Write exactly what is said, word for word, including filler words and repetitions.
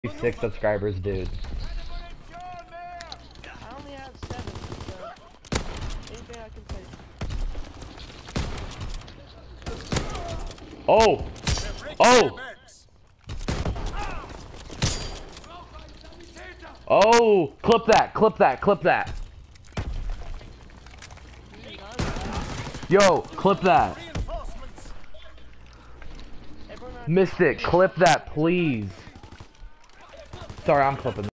Six subscribers, dude. I only have seven, so anything I can take. Oh! Oh! Oh! Clip that! Clip that! Clip that! Yo! Clip that! Mystic, clip that, please! Sorry, I'm clipping.